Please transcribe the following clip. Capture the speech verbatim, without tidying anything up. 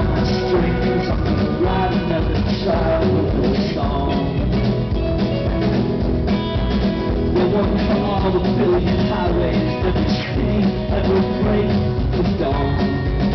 all my strings, I'm gonna write another childhood song. We're one for all the billion highways, every city, every place, the dawn.